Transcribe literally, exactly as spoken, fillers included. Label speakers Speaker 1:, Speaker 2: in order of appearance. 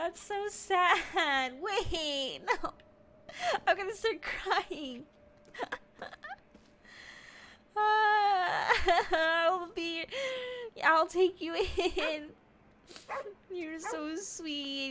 Speaker 1: that's so sad. Wait, no. I'm gonna start crying. I'll be. I'll take you in. You're so sweet.